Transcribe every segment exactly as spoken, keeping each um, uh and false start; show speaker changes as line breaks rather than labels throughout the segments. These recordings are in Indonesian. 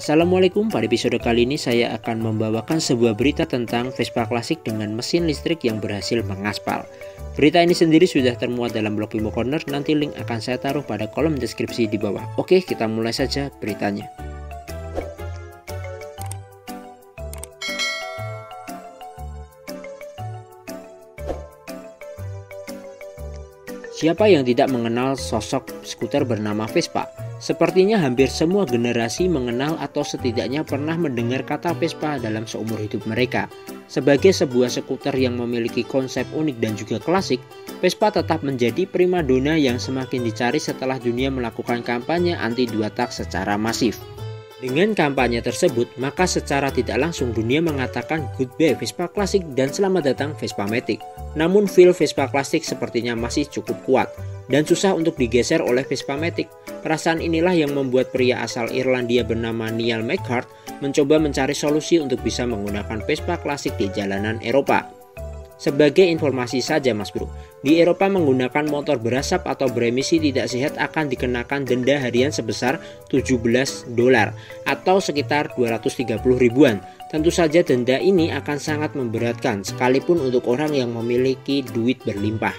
Assalamualaikum, pada episode kali ini saya akan membawakan sebuah berita tentang Vespa klasik dengan mesin listrik yang berhasil mengaspal. Berita ini sendiri sudah termuat dalam blog Bimo Corner, nanti link akan saya taruh pada kolom deskripsi di bawah. Oke, kita mulai saja beritanya. Siapa yang tidak mengenal sosok skuter bernama Vespa? Sepertinya hampir semua generasi mengenal atau setidaknya pernah mendengar kata Vespa dalam seumur hidup mereka. Sebagai sebuah skuter yang memiliki konsep unik dan juga klasik, Vespa tetap menjadi primadona yang semakin dicari setelah dunia melakukan kampanye anti dua tak secara masif. Dengan kampanye tersebut, maka secara tidak langsung dunia mengatakan goodbye Vespa klasik dan selamat datang Vespa Matic. Namun feel Vespa klasik sepertinya masih cukup kuat dan susah untuk digeser oleh Vespa Matic. Perasaan inilah yang membuat pria asal Irlandia bernama Neil McCart mencoba mencari solusi untuk bisa menggunakan Vespa klasik di jalanan Eropa. Sebagai informasi saja Mas Bro, di Eropa menggunakan motor berasap atau beremisi tidak sehat akan dikenakan denda harian sebesar tujuh belas dolar atau sekitar dua ratus tiga puluh ribuan. Tentu saja denda ini akan sangat memberatkan sekalipun untuk orang yang memiliki duit berlimpah.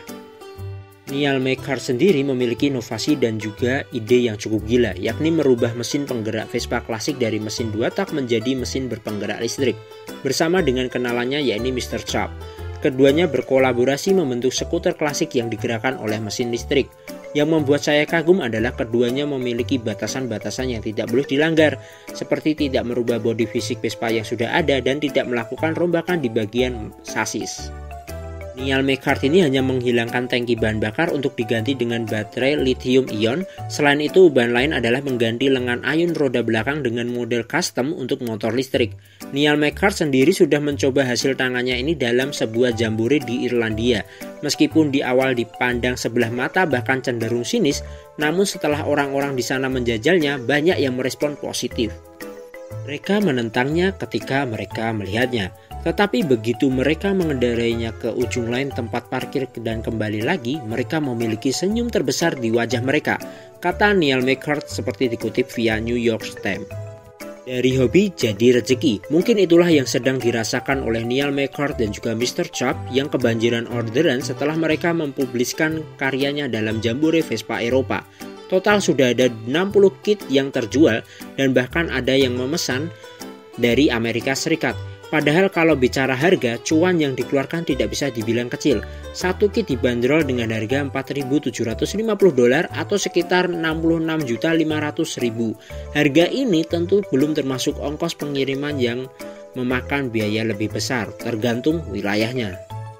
Neil McCart sendiri memiliki inovasi dan juga ide yang cukup gila, yakni merubah mesin penggerak Vespa klasik dari mesin dua tak menjadi mesin berpenggerak listrik bersama dengan kenalannya yakni mister Chop. Keduanya berkolaborasi membentuk skuter klasik yang digerakkan oleh mesin listrik. Yang membuat saya kagum adalah keduanya memiliki batasan-batasan yang tidak boleh dilanggar, seperti tidak merubah bodi fisik Vespa yang sudah ada dan tidak melakukan rombakan di bagian sasis. Neil McCart ini hanya menghilangkan tangki bahan bakar untuk diganti dengan baterai lithium ion. Selain itu, bahan lain adalah mengganti lengan ayun roda belakang dengan model custom untuk motor listrik. Neil McCart sendiri sudah mencoba hasil tangannya ini dalam sebuah jambore di Irlandia. Meskipun di awal dipandang sebelah mata bahkan cenderung sinis, namun setelah orang-orang di sana menjajalnya, banyak yang merespon positif. Mereka menentangnya ketika mereka melihatnya. Tetapi begitu mereka mengendarainya ke ujung lain tempat parkir dan kembali lagi, mereka memiliki senyum terbesar di wajah mereka, kata Neil McCart seperti dikutip via New York Times. Dari hobi jadi rezeki, mungkin itulah yang sedang dirasakan oleh Neil McCart dan juga mister Chop yang kebanjiran orderan setelah mereka mempubliskan karyanya dalam jambore Vespa Eropa. Total sudah ada enam puluh kit yang terjual dan bahkan ada yang memesan dari Amerika Serikat. Padahal kalau bicara harga, cuan yang dikeluarkan tidak bisa dibilang kecil. Satu kit dibanderol dengan harga empat ribu tujuh ratus lima puluh dolar atau sekitar enam puluh enam juta lima ratus ribu. Harga ini tentu belum termasuk ongkos pengiriman yang memakan biaya lebih besar, tergantung wilayahnya.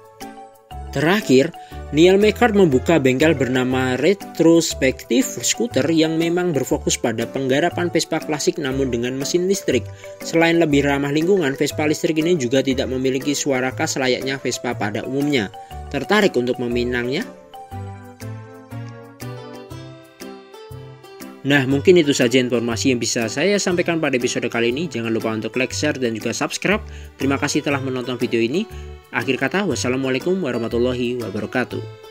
Terakhir, Neil McCart membuka bengkel bernama Retrospective Scooter yang memang berfokus pada penggarapan Vespa klasik namun dengan mesin listrik. Selain lebih ramah lingkungan, Vespa listrik ini juga tidak memiliki suara khas layaknya Vespa pada umumnya. Tertarik untuk meminangnya? Nah, mungkin itu saja informasi yang bisa saya sampaikan pada episode kali ini. Jangan lupa untuk like, share, dan juga subscribe. Terima kasih telah menonton video ini. Akhir kata, wassalamualaikum warahmatullahi wabarakatuh.